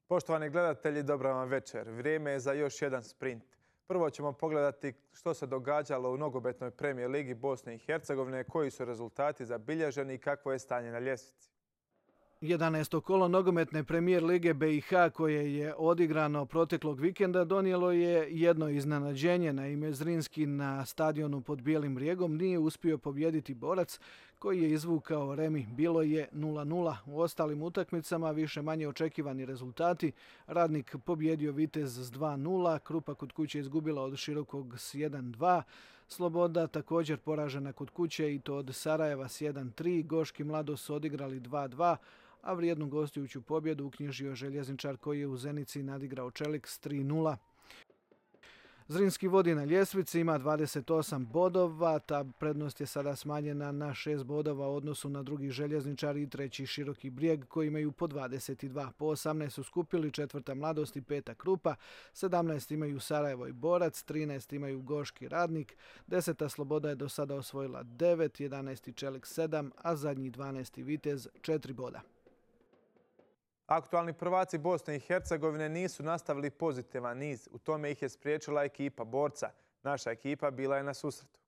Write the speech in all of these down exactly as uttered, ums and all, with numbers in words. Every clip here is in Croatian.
Poštovani gledatelji, dobar vam večer. Vrijeme je za još jedan sprint. Prvo ćemo pogledati što se događalo u nogometnoj premijer ligi Bosne i Hercegovine, koji su rezultati zabilježeni i kakvo je stanje na ljestvici. jedanaesto kolo nogometne premijer lige B i H koje je odigrano proteklog vikenda donijelo je jedno iznenađenje. Naime, Zrinski na stadionu pod Bijelim Brijegom nije uspio pobijediti Borac koji je izvukao remi. Bilo je nula nula. U ostalim utakmicama više manje očekivani rezultati. Radnik pobjedio Vitez s dva nula, Krupa kod kuće izgubila od Širokog s jedan dva, Sloboda također poražena kod kuće i to od Sarajeva s jedan tri, Goški Mladost su odigrali dva dva, a vrijednu gostujuću pobjedu uknjižio Željezničar koji je u Zenici nadigrao Čelik s tri nula. Zrinski vodi na ljestvici, ima dvadeset osam bodova, ta prednost je sada smanjena na šest bodova u odnosu na drugi Željezničar i treći Široki Brijeg koji imaju po dvadeset dva. Po osamnaest su skupili četvrta Mladost i peta Krupa, sedamnaest imaju Sarajevo i Borac, trinaest imaju Goški Radnik, deseta Sloboda je do sada osvojila devet, jedanaesti Čelik sedam, a zadnji dvanaesti Vitez četiri boda. Aktualni prvaci Bosne i Hercegovine nisu nastavili pozitivan niz. U tome ih je spriječila ekipa Borca. Naša ekipa bila je na susretu.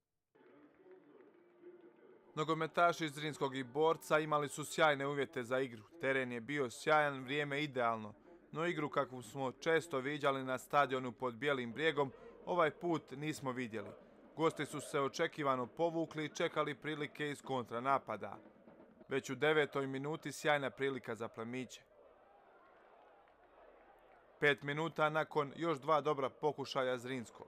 Nogometaši iz Zrinskog i Borca imali su sjajne uvjete za igru. Teren je bio sjajan, vrijeme idealno. No igru kakvu smo često viđali na stadionu pod Bijelim Brijegom, ovaj put nismo vidjeli. Gosti su se očekivano povukli i čekali prilike iz kontranapada. Već u devetoj minuti sjajna prilika za plemiće. Pet minuta nakon još dva dobra pokušaja Zrinskog.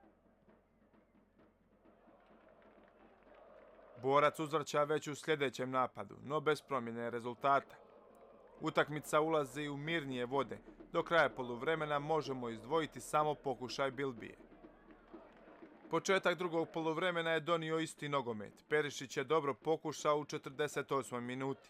Borac uzvrća već u sljedećem napadu, no bez promjene rezultata. Utakmica ulazi u mirnije vode. Do kraja poluvremena možemo izdvojiti samo pokušaj Bilbije. Početak drugog poluvremena je donio isti nogomet. Perišić je dobro pokušao u četrdeset osmoj minuti.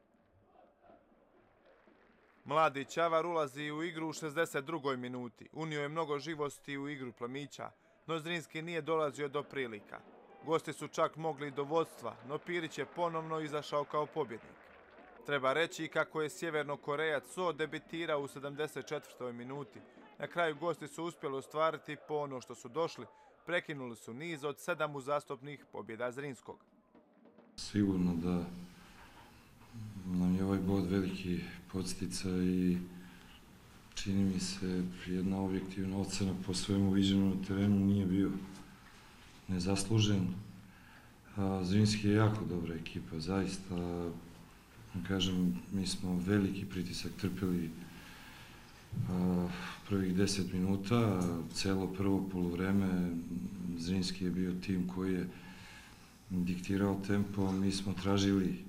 Mladi Ćavar ulazi u igru u šezdeset drugoj minuti. Unio je mnogo živosti u igru plemića, no Zrinski nije dolazio do prilika. Gosti su čak mogli do vodstva, no Pirić je ponovno izašao kao pobjednik. Treba reći kako je Sjevernokorejac So debitirao u sedamdeset četvrtoj minuti. Na kraju gosti su uspjeli ostvariti po ono što su došli. Prekinuli su niz od sedam uzastopnih pobjeda Zrinskog. Sigurno da nam je ovaj bod veliki podsticaj i čini mi se jedna objektivna ocena po svemu viđenom na terenu nije bio nezaslužen. Zrinski je jako dobra ekipa, zaista. Kažem, mi smo veliki pritisak trpjeli prvih deset minuta, celo prvo poluvreme. Zrinski je bio tim koji je diktirao tempo, mi smo tražili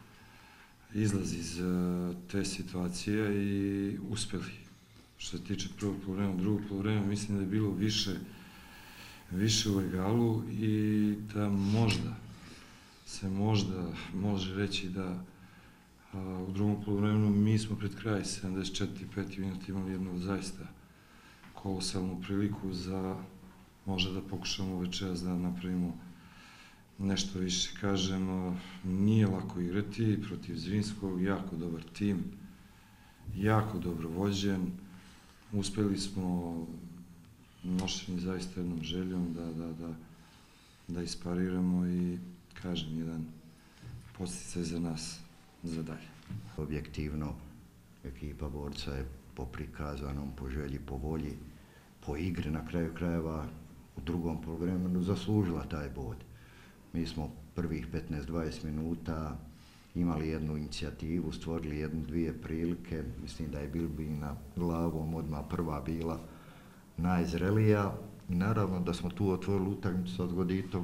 izlaz iz te situacije i uspjeli. Što se tiče prvog poluvremena, drugog poluvremena, mislim da je bilo više, više u egalu i da možda se možda može reći da a, u drugom poluvremenu mi smo pred kraj sedamdeset četvrte pete minute imali jednu zaista kolosalnu priliku za možda da pokušamo večeras da napravimo nešto više. Kažem, nije lako igrati protiv Zrinskog, jako dobar tim, jako dobro vođen. Uspjeli smo nošeni zaista jednom željom da, da, da, da ispariramo i, kažem, jedan podsticaj za nas za dalje. Objektivno, ekipa Borca je po prikazanom, po želji, po volji, po igri na kraju krajeva u drugom poluvremenu zaslužila taj bod. Mi smo prvih petnaest do dvadeset minuta imali jednu inicijativu, stvorili jednu, dvije prilike. Mislim da je Bilbina glavom odmah prva bila najzrelija. I naravno da smo tu otvorili utakmicu sa Zgoditom.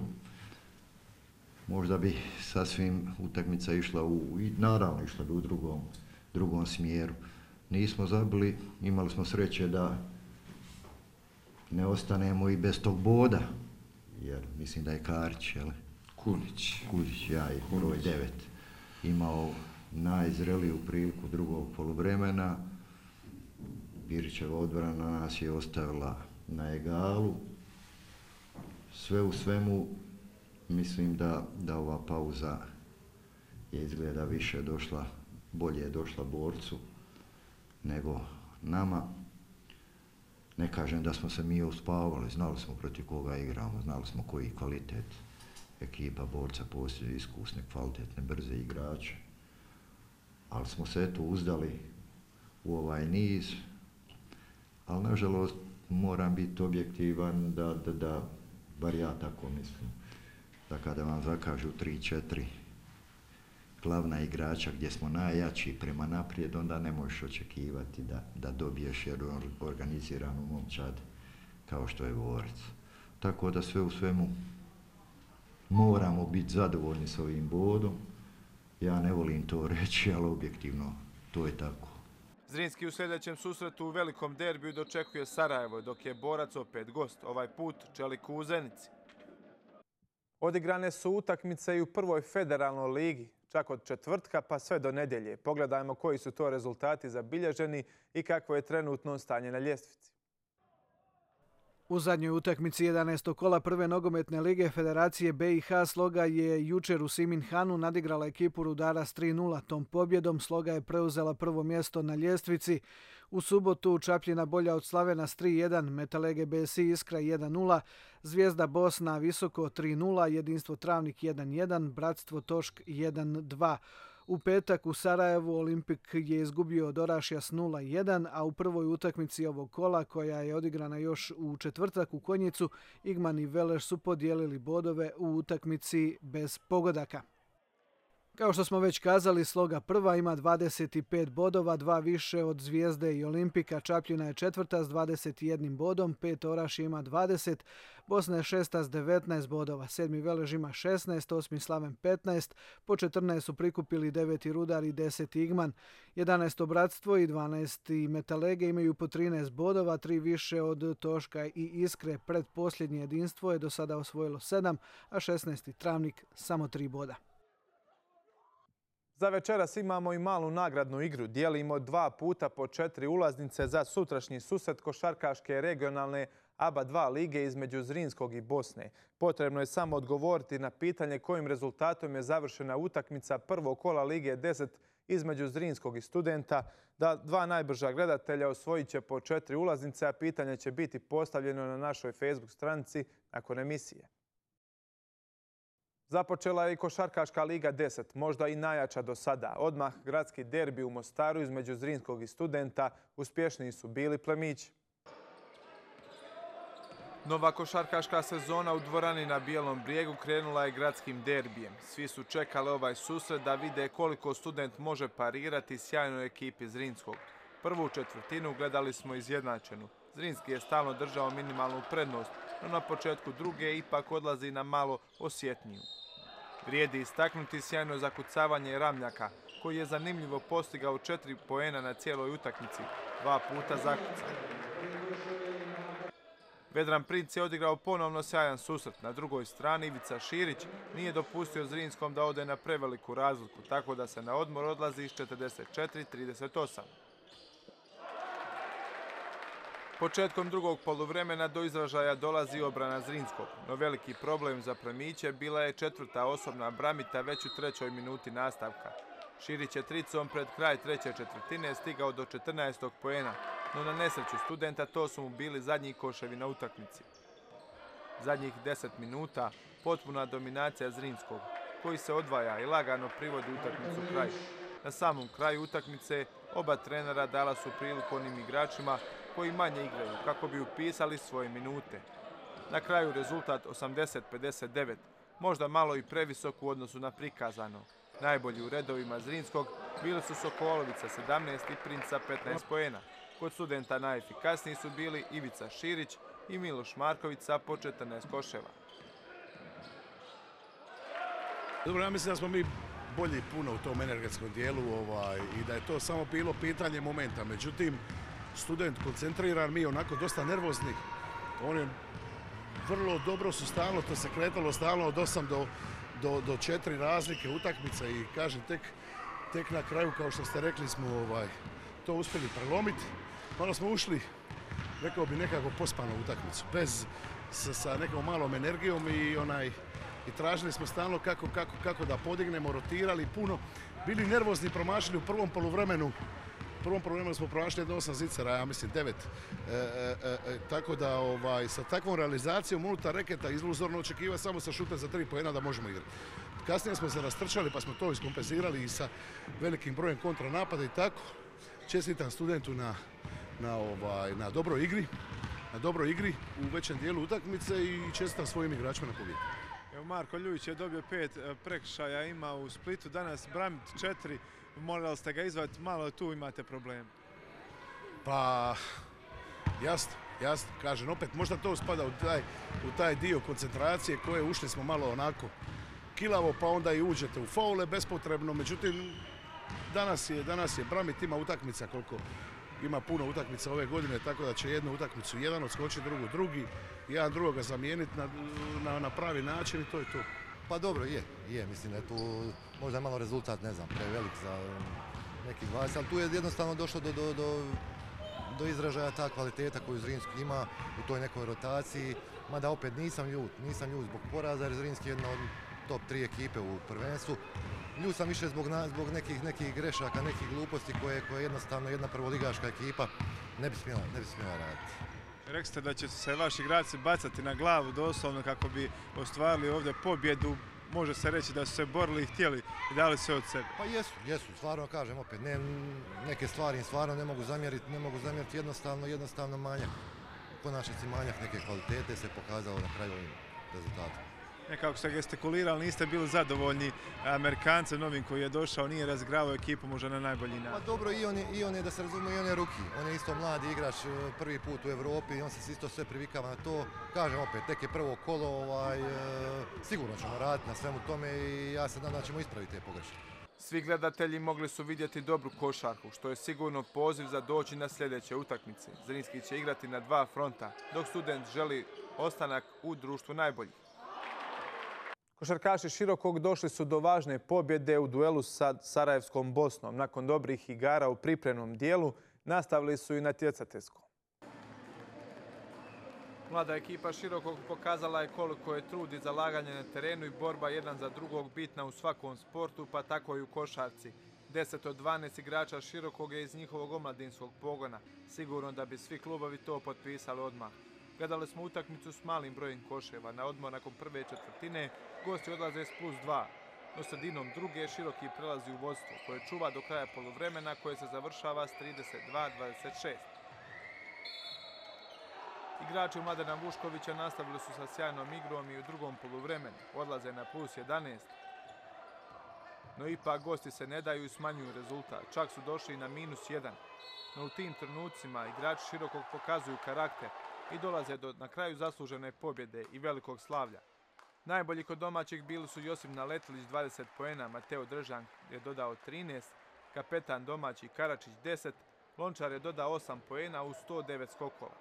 Možda bi sasvim utakmica išla u, i naravno išla bi u drugom, drugom smjeru. Nismo zabili, imali smo sreće da ne ostanemo i bez tog boda. Jer mislim da je Karić, jel? Kunić. Kunić, ja i broj devet, imao najzreliju priliku drugog poluvremena. Pirićeva odbrana nas je ostavila na egalu. Sve u svemu, mislim da, da ova pauza je izgleda više došla, bolje je došla Borcu nego nama, ne kažem da smo se mi uspavali, znali smo protiv koga igramo, znali smo koji kvalitet ekipa borca posjeduje, iskusne, kvalitetne, brze igrače. Ali smo se eto uzdali u ovaj niz, ali nažalost moram biti objektivan da, da, da, bar ja tako mislim, da kada vam zakažu tri četiri glavna igrača gdje smo najjači prema naprijed, onda ne možeš očekivati da, da dobiješ jednu organiziranu momčad kao što je Borac. Tako da sve u svemu moramo biti zadovoljni s ovim bodom. Ja ne volim to reći, ali objektivno to je tako. Zrinski u sljedećem susretu u velikom derbiju dočekuje Sarajevo, dok je Borac opet gost, ovaj put Čeliku u Zenici. Odigrane su utakmice i u prvoj federalnoj ligi, čak od četvrtka pa sve do nedjelje. Pogledajmo koji su to rezultati zabilježeni i kakvo je trenutno stanje na ljestvici. U zadnjoj utakmici jedanaestog kola prve nogometne lige Federacije B i H Sloga je jučer u Siminhanu nadigrala ekipu Rudara s tri nula. Tom pobjedom Sloga je preuzela prvo mjesto na ljestvici. U subotu Čapljina bolja od Slavena s tri jedan, Metalege B S I Iskra jedan nula, Zvijezda Bosna Visoko tri nula, Jedinstvo Travnik jedan jedan, Bratstvo Tošk jedan dva. U petak u Sarajevu Olimpik je izgubio od Orašja s nula jedan, a u prvoj utakmici ovog kola, koja je odigrana još u četvrtak u Konjicu, Igman i Veleš su podijelili bodove u utakmici bez pogodaka. Kao što smo već kazali, Sloga prva ima dvadeset pet bodova, dva više od Zvijezde i Olimpika. Čapljina je četvrta s dvadeset jednim bodom, pet Orašje ima dvadeset, Bosna je šesta s devetnaest bodova, sedmi Velež ima šesnaest, osmi Slaven petnaest, po četrnaest su prikupili deveti Rudar i deseti Igman, jedanaesto Bratstvo i dvanaesti Metalege imaju po trinaest bodova, tri više od Toška i Iskre. Predposljednje Jedinstvo je do sada osvojilo sedam, a šesnaesti Travnik samo tri boda. Za večeras imamo i malu nagradnu igru. Dijelimo dva puta po četiri ulaznice za sutrašnji susret košarkaške regionalne A B A dva lige između Zrinskog i Bosne. Potrebno je samo odgovoriti na pitanje kojim rezultatom je završena utakmica prvog kola Lige deset između Zrinskog i Studenta. Da dva najbrža gledatelja osvojit će po četiri ulaznice, a pitanje će biti postavljeno na našoj Facebook stranici nakon emisije. Započela je i košarkaška Liga deset, možda i najjača do sada. Odmah gradski derbi u Mostaru između Zrinskog i Studenta, uspješniji su bili plemići. Nova košarkaška sezona u dvorani na Bijelom brijegu krenula je gradskim derbijem. Svi su čekali ovaj susret da vide koliko Student može parirati sjajnoj ekipi Zrinskog. Prvu četvrtinu gledali smo izjednačenu. Zrinski je stalno držao minimalnu prednost, no na početku druge ipak odlazi na malo osjetniju. Vrijedi istaknuti sjajno zakucavanje Ramljaka, koji je zanimljivo postigao četiri poena na cijeloj utakmici, dva puta zakucao. Vedran Princ je odigrao ponovno sjajan susret. Na drugoj strani Ivica Širić nije dopustio Zrinskom da ode na preveliku razliku, tako da se na odmor odlazi s četrdeset četiri trideset osam. Početkom drugog poluvremena do izražaja dolazi obrana Zrinskog, no veliki problem za plemiće bila je četvrta osobna Bramita već u trećoj minuti nastavka. Širić je tricom pred kraj treće četvrtine stigao do četrnaestog poena, no na nesreću Studenta to su mu bili zadnji koševi na utakmici. Zadnjih deset minuta potpuna dominacija Zrinskog, koji se odvaja i lagano privodi utakmicu kraju. Na samom kraju utakmice oba trenera dala su priliku onim igračima koji manje igraju kako bi upisali svoje minute. Na kraju rezultat osamdeset pedeset devet, možda malo i previsok u odnosu na prikazano. Najbolji u redovima Zrinskog bili su Sokolovica sedamnaest i Princ sa petnaest poena. Kod Studenta najefikasniji su bili Ivica Širić i Miloš Marković sa po četrnaest koševa. Dobro, ja mislim da smo mi bolji puno u tom energetskom dijelu ovaj, i da je to samo bilo pitanje momenta. Međutim, Student koncentriran, mi onako dosta nervozni. On je vrlo dobro su stalno, to se kretalo stalno od osam do, do, do četiri razlike utakmice i kažem tek, tek na kraju, kao što ste rekli, smo ovaj, to uspjeli prelomiti. Malo smo ušli, rekao bi, nekako pospano utakmicu, bez sa, sa nekom malom energijom i onaj i tražili smo stalno kako, kako, kako da podignemo, rotirali puno. Bili nervozni, promašili u prvom poluvremenu U prvom problemu smo pronašli jedno osam zicera, ja mislim devet. E, e, e, tako da ovaj, sa takvom realizacijom unutar reketa izluzorno očekiva samo sa šuta za tri poena da možemo igrati. Kasnije smo se rastrčali pa smo to iskompenzirali i sa velikim brojem kontranapada i tako. Čestitam studentu na, na, ovaj, na dobroj igri, na dobroj igri u većem dijelu utakmice i čestitam svojim igračima na pobjedi. Evo Marko Ljujić je dobio pet prekršaja, ima u Splitu, danas Bramit četiri, morali ste ga izvaditi, malo tu imate problem. Pa, jasno, jasno, kažem, opet možda to spada u taj, u taj dio koncentracije koje ušli smo malo onako kilavo, pa onda i uđete u faule bespotrebno, međutim, danas je, danas je Bramit ima utakmica koliko ima puno utakmica ove godine, tako da će jednu utakmicu jedan odskočiti, drugu drugi, jedan drugoga zamijeniti na, na, na pravi način i to je to. Pa dobro, je, je, mislim da je tu možda malo rezultat, ne znam, prevelik za nekih dvadeset, ali tu je jednostavno došlo do, do, do, do izražaja ta kvaliteta koju Zrinski ima u toj nekoj rotaciji, mada opet nisam ljut, nisam ljut zbog poraza jer Zrinski je jedna od top tri ekipe u prvenstvu. Ljut sam više zbog, na, zbog nekih, nekih grešaka, nekih gluposti koje, koje jednostavno jedna prvoligaška ekipa ne bi smjela, ne bi smjela raditi. Rekli ste da će se vaši igrači bacati na glavu doslovno kako bi ostvarili ovdje pobjedu. Može se reći da su se borili i htjeli i dali sve od sebe. Pa jesu, jesu, stvarno kažem opet, ne, neke stvari im stvarno ne mogu zamjeriti, ne mogu zamjeriti jednostavno, jednostavno manjak. U konačnici manjak neke kvalitete se pokazalo na kraju ovim rezultatom. Nekako ste gestikulirali, niste bili zadovoljni Amerikancem novim koji je došao, nije razgravao ekipu možda na najbolji način. Pa dobro, i on, je, i on je, da se razumije, i on je ruki. On je isto mladi igrač, prvi put u Europi i on se isto sve privikava na to. Kažem opet, tek je prvo kolo, ovaj, sigurno ćemo raditi na svemu tome i ja se nadam da ćemo ispraviti te pogreške. Svi gledatelji mogli su vidjeti dobru košarku, što je sigurno poziv za doći na sljedeće utakmice. Zrinski će igrati na dva fronta, dok student želi ostanak u društvu najboljih. Košarkaši Širokog došli su do važne pobjede u duelu sa Sarajevskom Bosnom. Nakon dobrih igara u pripremnom dijelu, nastavili su i natjecateljskom. Mlada ekipa Širokog pokazala je koliko je trud i zalaganje na terenu i borba jedan za drugog bitna u svakom sportu, pa tako i u košarci. deset od dvanaest igrača Širokog je iz njihovog omladinskog pogona. Sigurno da bi svi klubovi to potpisali odmah. Gledali smo utakmicu s malim brojem koševa. Na odmor nakon prve četvrtine gosti odlaze s plus dva. No sredinom druge Široki prelazi u vodstvo koje čuva do kraja poluvremena koje se završava s trideset dva dvadeset šest. Igrači Mladena Vuškovića nastavili su sa sjajnom igrom i u drugom poluvremenu. Odlaze na plus jedanaest. No ipak gosti se ne daju i smanjuju rezultat. Čak su došli na minus jedan. No u tim trenucima igrači Širokog pokazuju karakter i dolaze do na kraju zaslužene pobjede i velikog slavlja. Najbolji kod domaćih bili su Josip Naletilić dvadeset poena, Mateo Držan je dodao trinaest, kapetan domaći Karačić deset, Lončar je dodao osam poena u sto devet skokova.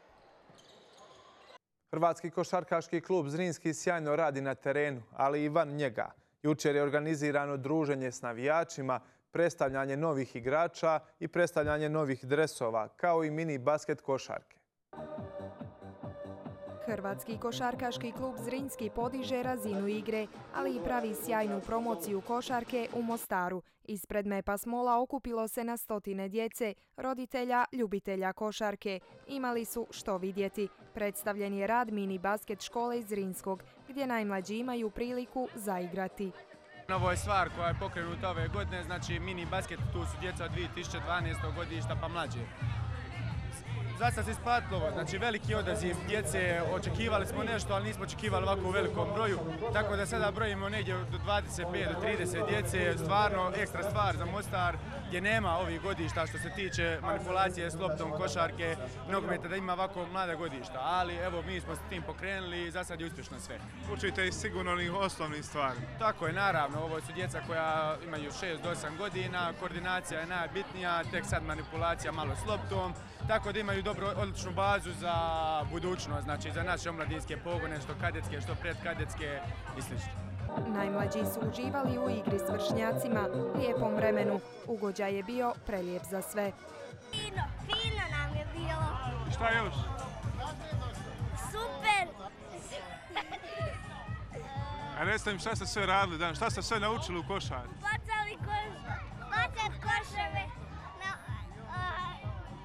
Hrvatski košarkaški klub Zrinski sjajno radi na terenu, ali i van njega. Jučer je organizirano druženje s navijačima, predstavljanje novih igrača i predstavljanje novih dresova, kao i mini basket košarke. Hrvatski košarkaški klub Zrinski podiže razinu igre, ali i pravi sjajnu promociju košarke u Mostaru. Ispred Mepa Smola okupilo se na stotine djece, roditelja, ljubitelja košarke. Imali su što vidjeti. Predstavljen je rad mini basket škole iz Zrinskog, gdje najmlađi imaju priliku zaigrati. Ovo je stvar koja je pokrenuta ove godine, znači mini basket, tu su djeca od dvije tisuće dvanaestog godišta pa mlađe. Zaista se isplatilo, znači veliki odaziv djece, očekivali smo nešto, ali nismo očekivali ovako u velikom broju, tako da sada brojimo negdje do dvadeset pet do trideset djece, stvarno ekstra stvar za Mostar, gdje nema ovih godišta što se tiče manipulacije s loptom, košarke, nogometa, da ima ovako mlada godišta, ali evo mi smo s tim pokrenuli i za sad je uspješno sve. Učite i sigurno onih osnovnih stvari. Tako je, naravno, ovo su djeca koja imaju šest do osam godina, koordinacija je najbitnija, tek sad manipulacija malo s loptom, tako da imaju dobro, odličnu bazu za budućnost, znači za naše omladinske pogone, što kadetske, što predkadetske i sl. Najmlađi su uživali u igri s vršnjacima, lijepom vremenu. Ugođaj je bio prelijep za sve. Fino, fino nam je bilo. Šta još? Super! A recite mi šta ste sve radili danas, šta ste sve naučili u košarci? Bacali koš, bacali koševe,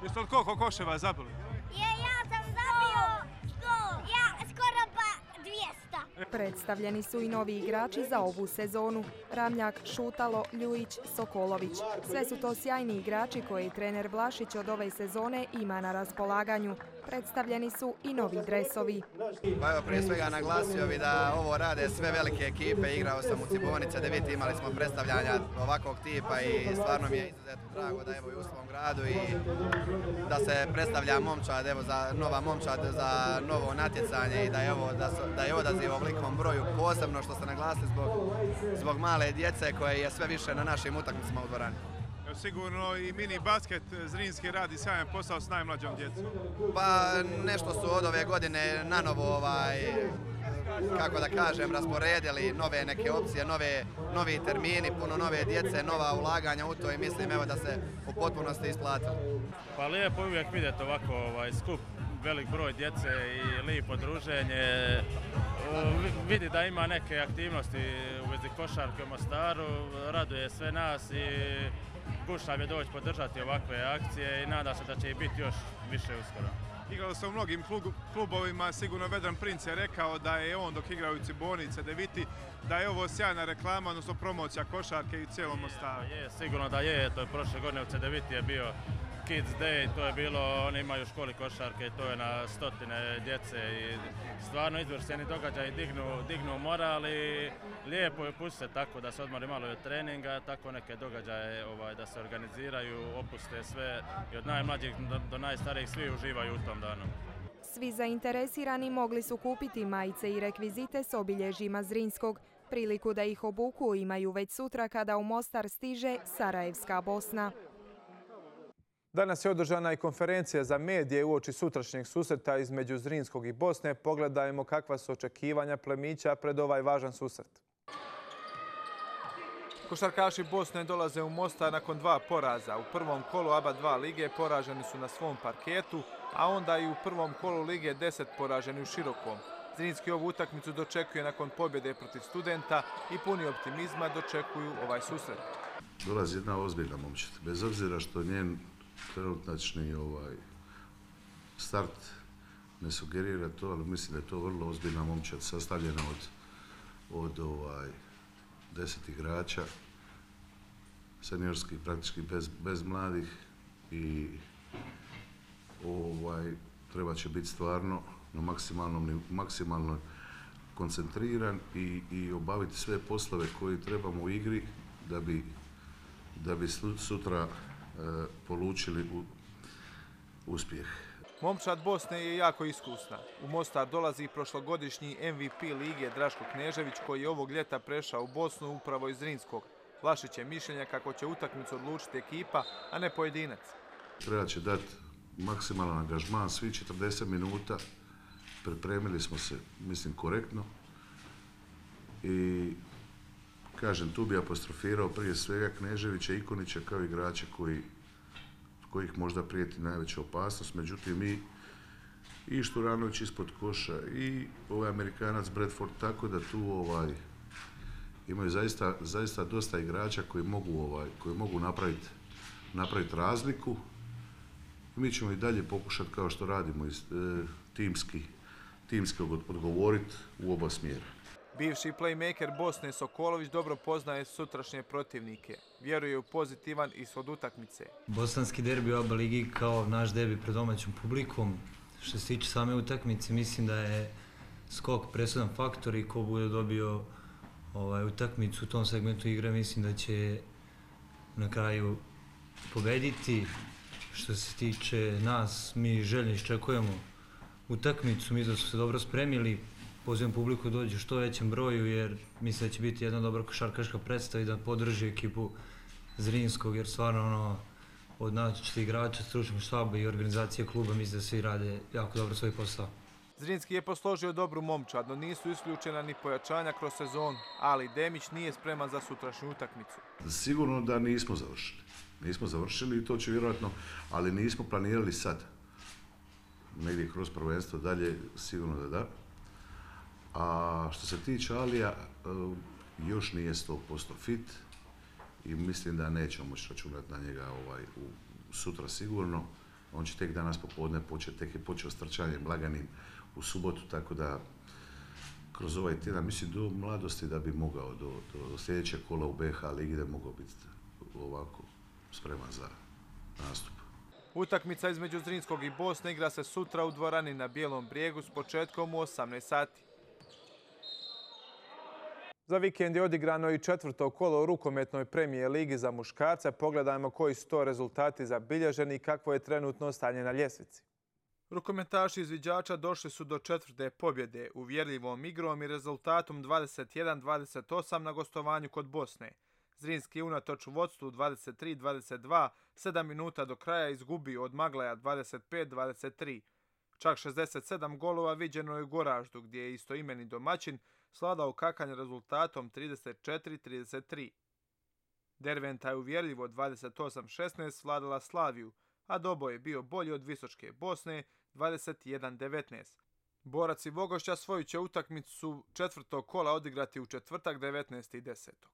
Jeste od koliko koševa zabili? Je, ja sam zabio sto, ja skoro pa dvjesto. Predstavljeni su i novi igrači za ovu sezonu. Ramljak, Šutalo, Ljujić, Sokolović. Sve su to sjajni igrači koje trener Vlašić od ove sezone ima na raspolaganju. Predstavljeni su i novi dresovi. Pa evo, prije svega naglasio bi da ovo rade sve velike ekipe. Igrao sam u Ciboni C devet, imali smo predstavljanja ovakvog tipa i stvarno mi je izuzetno drago da evo i u svom gradu i da se predstavlja momčad, evo za nova momčad za novo natjecanje i da je ovo da, su, da je odaziv ovolikom broju, posebno što ste naglasili zbog, zbog male djece koje je sve više na našim utakmicama u dvorani. Sigurno i mini basket Zrinski radi sjajan posao s najmlađom djecom. Pa nešto su od ove godine nanovo, ovaj, kako da kažem, rasporedili nove neke opcije, nove, novi termini, puno nove djece, nova ulaganja u to i mislim evo da se u potpunosti isplatilo. Pa lijepo uvijek vidjeti ovako ovaj, skup, velik broj djece i lijepo druženje. Vidi da ima neke aktivnosti u vezi košarke u Mostaru, raduje sve nas i gušt nam je doći podržati ovakve akcije i nadam se da će ih biti još više uskoro. Igralo se u mnogim klubovima, sigurno Vedran Princ je rekao da je on dok igrao u Ciboni C devet, da je ovo sjajna reklama, odnosno promocija košarke i u cijelom Mostaru. Je, sigurno da je, to je prošle godine u C devet je bio Kids Day, to je bilo, oni imaju u školi košarke, to je na stotine djece i stvarno izvrsni događaji dignu, dignu moral i lijepo je pustiti se tako da se odmori malo od treninga, tako neke događaje ovaj, da se organiziraju, opuste sve i od najmlađih do, do najstarijih svi uživaju u tom danu. Svi zainteresirani mogli su kupiti majice i rekvizite s obilježjima Zrinskog. Priliku da ih obuku imaju već sutra kada u Mostar stiže Sarajevska Bosna. Danas je održana i konferencija za medije uoči sutrašnjeg susreta između Zrinskog i Bosne. Pogledajmo kakva su očekivanja plemića pred ovaj važan susret. Košarkaši Bosne dolaze u Mostar nakon dva poraza. U prvom kolu A B A dva lige poraženi su na svom parketu, a onda i u prvom kolu lige deset poraženi u Širokom. Zrinski ovu utakmicu dočekuje nakon pobjede protiv Studenta i puni optimizma dočekuju ovaj susret. Dolazi jedna ozbiljna momčad, bez obzira što njen trenutačni ovaj, start ne sugerira to, ali mislim da je to vrlo ozbiljna momčad sastavljena od, od ovaj, deset igrača, seniorskih, praktički bez, bez mladih i ovaj, treba će biti stvarno na maksimalnom, maksimalno koncentriran i, i obaviti sve poslove koje trebamo u igri da bi, da bi sutra e, polučili u, uspjeh. Momčad Bosne je jako iskusna. U Mostar dolazi prošlogodišnji M V P lige Draško Knežević koji je ovog ljeta prešao u Bosnu upravo iz Zrinskog. Vlašić je mišljenja kako će utakmicu odlučiti ekipa, a ne pojedinac. Treba će dati maksimalan angažman, svi četrdeset minuta. Pripremili smo se, mislim, korektno i kažem, tu bi apostrofirao prije svega Kneževića i Ikonića kao igrače koji, kojih možda prijeti najveća opasnost, međutim i, i Šturanović ispod koša i ovaj Amerikanac Bradford, tako da tu ovaj, imaju zaista, zaista dosta igrača koji mogu, ovaj, koji mogu napraviti napraviti razliku. Mi ćemo i dalje pokušati, kao što radimo, e, timski timski odgovoriti u oba smjera. Bivši playmaker Bosne Sokolović dobro poznaje sutrašnje protivnike. Vjeruje u pozitivan ishod utakmice. Bosanski derbi u A B A ligi kao naš derbi pred domaćom publikom. Što se tiče same utakmice, mislim da je skok presudan faktor i ko bude dobio ovaj, utakmicu u tom segmentu igre, mislim da će na kraju pobediti. Što se tiče nas, mi željno iščekujemo utakmicu, mi da su se dobro spremili, pozivam publiku dođe u što većem broju jer mislim da će biti jedna dobra košarkaška predstava i da podrži ekipu Zrinskog jer stvarno ono, od način igrača, stručnog štaba i organizacije kluba mislim da svi rade jako dobro svoj posao. Zrinski je posložio dobru momčad, no nisu isključena ni pojačanja kroz sezonu, ali Demić nije spreman za sutrašnju utakmicu. Sigurno da nismo završili. Nismo završili i to će vjerojatno, ali nismo planirali sad. Negdje kroz prvenstvo dalje, sigurno da da. A što se tiče Alija, još nije sto posto fit i mislim da nećemo moći računati na njega ovaj, u, sutra sigurno. On će tek danas popodne početi, tek je počeo s trčanjem laganim u subotu, tako da kroz ovaj tjedan, mislim, do mladosti da bi mogao, do, do sljedećeg kola u B H ligi da bi mogao biti ovako spreman za nastup. Utakmica između Zrinskog i Bosne igra se sutra u dvorani na Bijelom brijegu s početkom u osamnaest sati. Za vikend je odigrano i četvrto kolo u rukometnoj premijer ligi za muškarce. Pogledajmo koji su to rezultati zabilježeni i kakvo je trenutno stanje na ljestvici. Rukometaši izviđača došli su do četvrte pobjede uvjerljivom igrom i rezultatom dvadeset jedan dvadeset osam na gostovanju kod Bosne. Zrinski je unatoč u vodstvu dvadeset tri dvadeset dva, sedam minuta do kraja izgubio od Maglaja dvadeset pet dvadeset tri. Čak šezdeset sedam golova viđeno je u Goraždu, gdje je istoimeni domaćin sladao kakanj rezultatom trideset četiri trideset tri. Derventa je uvjerljivo dvadeset osam šesnaest vladala Slaviju, a Doboj je bio bolji od Visočke Bosne dvadeset jedan devetnaest. Borac i Vogošća svoju će utakmicu četvrtog kola odigrati u četvrtak devetnaestog desetog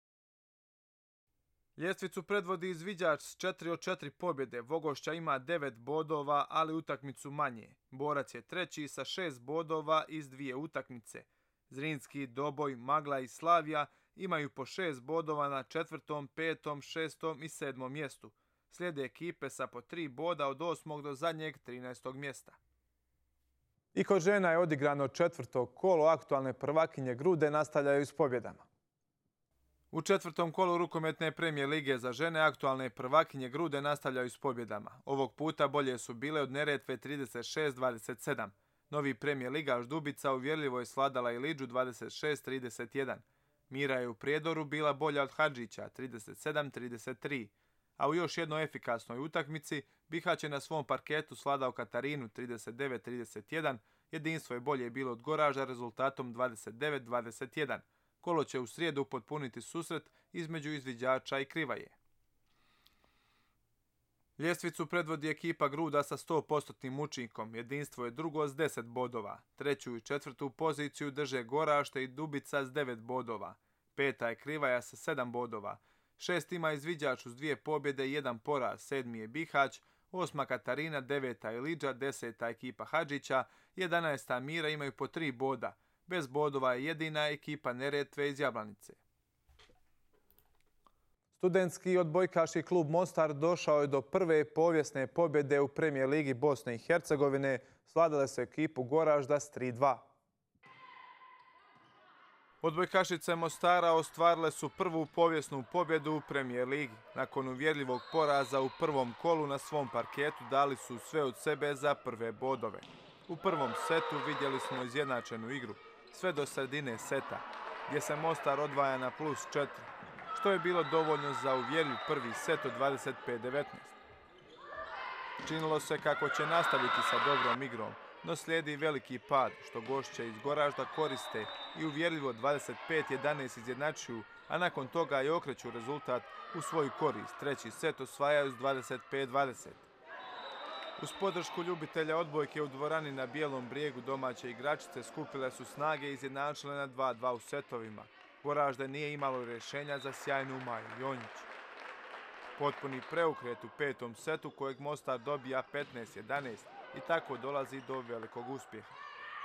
Ljestvicu predvodi izviđač s četiri od četiri pobjede. Vogošća ima devet bodova, ali utakmicu manje. Borac je treći sa šest bodova iz dvije utakmice. Zrinski, Doboj, Magla i Slavija imaju po šest bodova na četvrtom, petom, šestom i sedmom mjestu. Slijede ekipe sa po tri boda od osmog do zadnjeg trinaestog mjesta. I kod žena je odigrano četvrto kolo, aktualne prvakinje Grude nastavljaju s pobjedama. U četvrtom kolu rukometne premijer lige za žene aktualne prvakinje Grude nastavljaju s pobjedama. Ovog puta bolje su bile od Neretve trideset šest dvadeset sedam. Novi premijer ligaš Dubica uvjerljivo je svladala i Lidžu dvadeset šest trideset jedan. Mira je u Prijedoru bila bolja od Hadžića trideset sedam trideset tri. A u još jednoj efikasnoj utakmici Bihać je na svom parketu svladao Katarinu trideset devet trideset jedan. Jedinstvo je bolje bilo od Goražda rezultatom dvadeset devet dvadeset jedan. Kolo će u srijedu potpuniti susret između izviđača i Krivaje. Ljestvicu predvodi ekipa Gruda sa sto posto učinkom. Jedinstvo je drugo s deset bodova. Treću i četvrtu poziciju drže Gorašte i Dubica s devet bodova. Peta je Krivaja sa sedam bodova. Šest ima izviđač uz dvije pobjede i jedan poraz. Sedmi je Bihać, osma Katarina, deveta je Lidža, deseta ekipa Hadžića, jedanaesta Mira imaju po tri boda. Bez bodova je jedina ekipa Neretve iz Jablanice. Studentski odbojkaški klub Mostar došao je do prve povijesne pobjede u premijer ligi Bosne i Hercegovine. Svladale su ekipu Goražda s tri dva. Odbojkašice Mostara ostvarile su prvu povijesnu pobjedu u premijer ligi. Nakon uvjerljivog poraza u prvom kolu na svom parketu dali su sve od sebe za prve bodove. U prvom setu vidjeli smo izjednačenu igru, sve do sredine seta, gdje se Mostar odvaja na plus četiri, što je bilo dovoljno za uvjerljiv prvi set od dvadeset pet devetnaest. Činilo se kako će nastaviti sa dobrom igrom, no slijedi veliki pad, što gošće iz Goražda koriste i uvjerljivo dvadeset pet jedanaest izjednačuju, a nakon toga i okreću rezultat u svoju korist. Treći set osvajaju s dvadeset pet dvadeset. Uz podršku ljubitelja odbojke u dvorani na Bijelom brijegu domaće igračice skupile su snage i izjednačile na dva dva u setovima. Goražde nije imalo rješenja za sjajnu Maju Jonjić. Potpuni preokret u petom setu kojeg Mostar dobija petnaest jedanaest i tako dolazi do velikog uspjeha.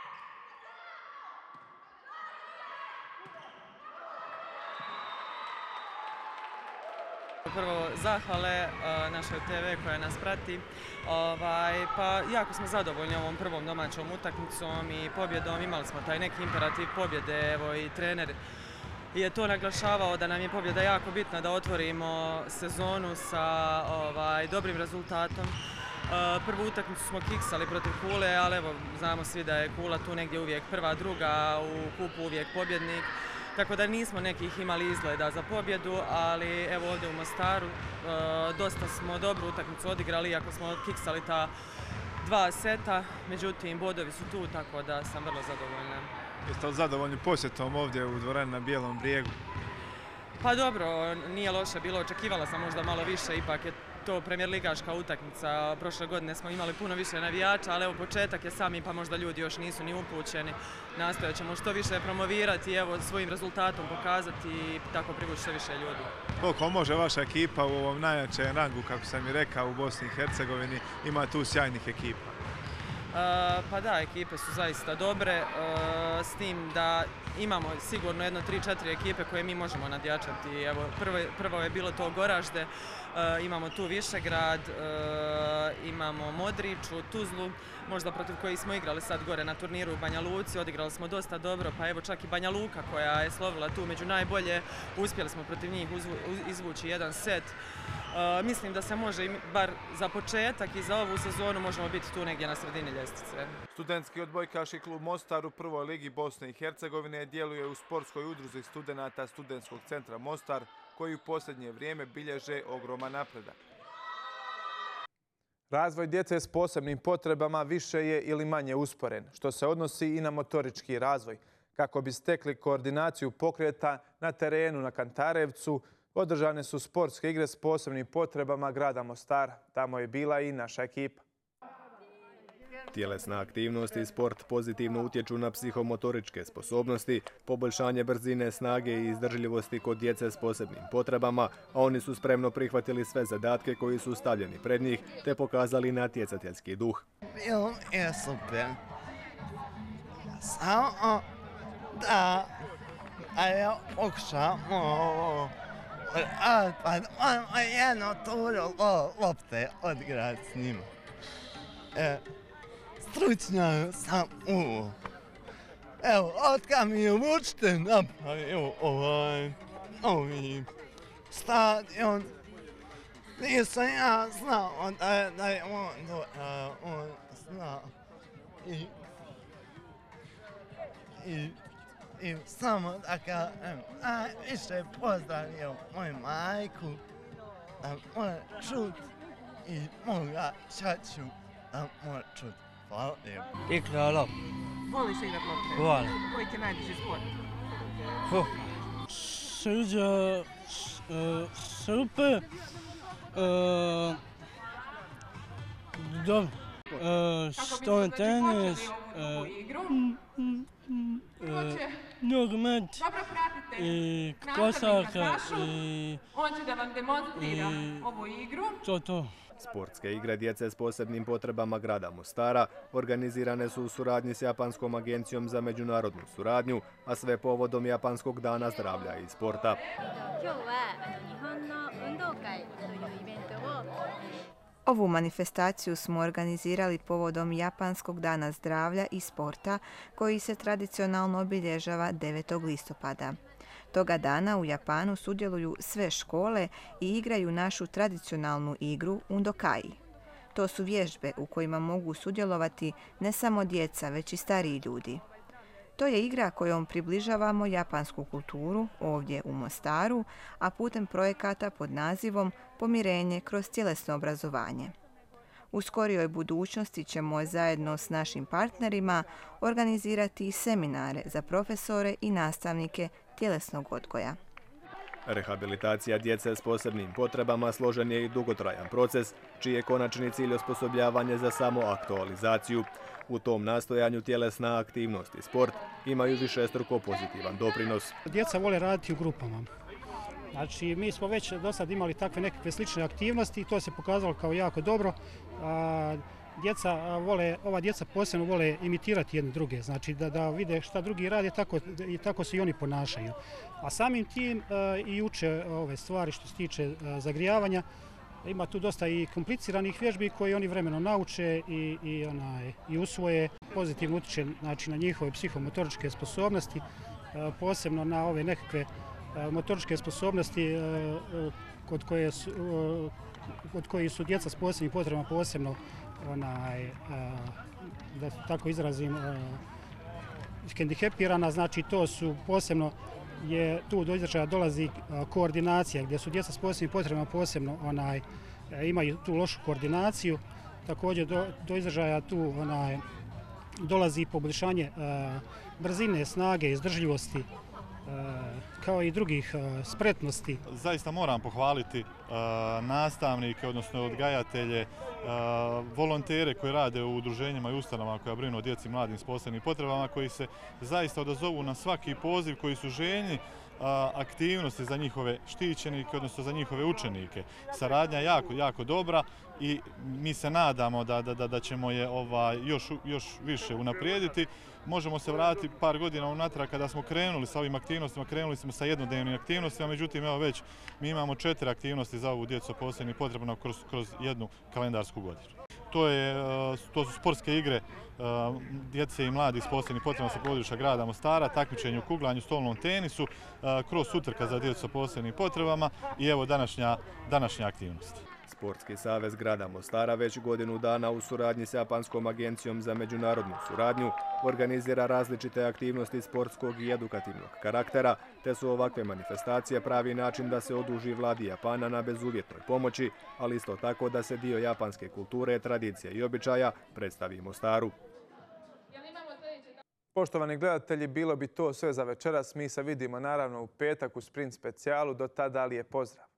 Prvo zahvale našoj te ve koja nas prati. Ovaj, pa jako smo zadovoljni ovom prvom domaćom utakmicom i pobjedom. Imali smo taj neki imperativ pobjede, evo i trener je to naglašavao da nam je pobjeda jako bitna da otvorimo sezonu sa ovaj, dobrim rezultatom. Prvu utakmicu smo kiksali protiv Kule, ali evo znamo svi da je Kula tu negdje uvijek prva, druga, u kupu uvijek pobjednik. Tako da nismo nekih imali izgleda za pobjedu, ali evo ovdje u Mostaru e, dosta smo dobru utakmicu odigrali, iako smo kiksali ta dva seta, međutim bodovi su tu, tako da sam vrlo zadovoljna. Jeste li zadovoljni posjetom ovdje u dvorani na Bijelom brijegu? Pa dobro, nije loše bilo, očekivala sam možda malo više, ipak je to premijer ligaška utakmica. Prošle godine smo imali puno više navijača, ali evo početak je sami pa možda ljudi još nisu ni upućeni. Nastojat ćemo što više promovirati i evo svojim rezultatom pokazati i tako privući što više ljudi. Koliko može vaša ekipa u ovom najjačem rangu, kako sam i rekao, u Bosni i Hercegovini, ima tu sjajnih ekipa? Uh, pa da, ekipe su zaista dobre, uh, s tim da imamo sigurno jedno tri četiri ekipe koje mi možemo nadjačati. Evo, prvo, prvo je bilo to Goražde, uh, imamo tu Višegrad, uh, imamo Modriču, Tuzlu, možda protiv kojih smo igrali sad gore na turniru u Banja Luci, odigrali smo dosta dobro, pa evo čak i Banja Luka koja je slovila tu među najbolje, uspjeli smo protiv njih uzvu, izvući jedan set. Uh, mislim da se može, bar za početak i za ovu sezonu, možemo biti tu negdje na sredini ljestvice. Studentski odbojkaški klub Mostar u prvoj ligi Bosne i Hercegovine djeluje u sportskoj udruzi studenata Studentskog centra Mostar, koji u posljednje vrijeme bilježe ogroman napredak. Razvoj djece s posebnim potrebama više je ili manje usporen, što se odnosi i na motorički razvoj. Kako bi stekli koordinaciju pokreta na terenu na Kantarevcu, održane su sportske igre s posebnim potrebama grada Mostara. Tamo je bila i naša ekipa. Tjelesna aktivnost i sport pozitivno utječu na psihomotoričke sposobnosti, poboljšanje brzine, snage i izdržljivosti kod djece s posebnim potrebama, a oni su spremno prihvatili sve zadatke koji su stavljeni pred njih te pokazali natjecateljski duh. Bilo je super. Samo da je pokušamo jedno turo lopte odigrati s njima. Stručnjaju sam u... Evo, otkad mi je učitelj napravio ovaj novi stadion, nisam ja znao da je, da je on, da on znao. I, i, i samo da kažem, najviše pozdravio moju majku, da može čut i moga čaču da može čut. Hvala lijepo. Igra lop. Voliš igrat lopte? Volim. Koji ti je najbliži sport? Huh. Sviđa uh, super. Uh, dobro. Uh, Stone tenis. Ovu igru? Nogomet. Dobro pratite. I košarka. On će da vam demonstrira ovu igru. To, to. Sportske igre djece s posebnim potrebama grada Mostara organizirane su u suradnji s Japanskom agencijom za međunarodnu suradnju, a sve povodom Japanskog dana zdravlja i sporta. Ovu manifestaciju smo organizirali povodom Japanskog dana zdravlja i sporta, koji se tradicionalno obilježava devetog listopada. Toga dana u Japanu sudjeluju sve škole i igraju našu tradicionalnu igru Undokai. To su vježbe u kojima mogu sudjelovati ne samo djeca, već i stariji ljudi. To je igra kojom približavamo japansku kulturu ovdje u Mostaru, a putem projekata pod nazivom Pomirenje kroz tjelesno obrazovanje. U skorijoj budućnosti ćemo zajedno s našim partnerima organizirati seminare za profesore i nastavnike tjelesnog odgoja. Rehabilitacija djece s posebnim potrebama složen je i dugotrajan proces, čiji je konačni cilj osposobljavanje za samoaktualizaciju. U tom nastojanju tjelesna aktivnost i sport imaju višestruko pozitivan doprinos. Djeca vole raditi u grupama. Znači, mi smo već do sad imali takve nekakve slične aktivnosti i to se pokazalo kao jako dobro. A, djeca vole, ova djeca posebno vole imitirati jedne druge, znači da, da vide šta drugi rade tako, i tako se i oni ponašaju. A samim tim a, i uče ove stvari što se tiče a, zagrijavanja. Ima tu dosta i kompliciranih vježbi koje oni vremenom nauče i, i, onaj, i usvoje. Pozitivno utječe, znači, na njihove psihomotoričke sposobnosti, a, posebno na ove nekakve a, motoričke sposobnosti a, a, kod koje su, a, kod koji su djeca s posebnim potrebama posebno, onaj, a, da tako izrazim, a, hendikepirana, znači to su posebno, je tu do izražaja dolazi a, koordinacija, gdje su djeca s posebnim potrebama posebno, onaj, a, imaju tu lošu koordinaciju. Također do, do izražaja tu onaj, dolazi poboljšanje a, brzine, snage, izdržljivosti kao i drugih spretnosti. Zaista moram pohvaliti nastavnike, odnosno odgajatelje, volontere koji rade u udruženjima i ustanovama koja brinu o djeci i mladim s posebnim potrebama, koji se zaista odazovu na svaki poziv, koji su željni aktivnosti za njihove štićenike, odnosno za njihove učenike. Saradnja je jako, jako dobra i mi se nadamo da, da, da ćemo je ovaj, još, još više unaprijediti. Možemo se vratiti par godina unatrag kada smo krenuli sa ovim aktivnostima, krenuli smo sa jednodnevnim aktivnostima, međutim evo već mi imamo četiri aktivnosti za ovu djecu posebnih potrebama kroz, kroz jednu kalendarsku godinu. To, je, to su sportske igre djece i mladih s posebnim potrebama sa područja grada Mostara, takmičenje u kuglanju, stolnom tenisu, kroz utrka za djecu sa posebnim potrebama i evo današnja, današnja aktivnost. Sportski savez grada Mostara već godinu dana u suradnji s Japanskom agencijom za međunarodnu suradnju organizira različite aktivnosti sportskog i edukativnog karaktera, te su ovakve manifestacije pravi način da se oduži vladi Japana na bezuvjetnoj pomoći, ali isto tako da se dio japanske kulture, tradicije i običaja predstavi Mostaru. Poštovani gledatelji, bilo bi to sve za večeras. Mi se vidimo naravno u petak u Sprint specijalu. Do tada, lijep pozdrav.